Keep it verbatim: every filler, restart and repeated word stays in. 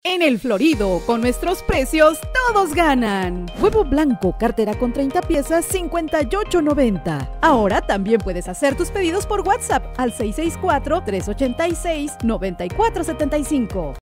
En El Florido, con nuestros precios, todos ganan. Huevo blanco, cartera con treinta piezas, cincuenta y ocho noventa. Ahora también puedes hacer tus pedidos por WhatsApp al seis seis cuatro, tres ocho seis, nueve cuatro siete cinco.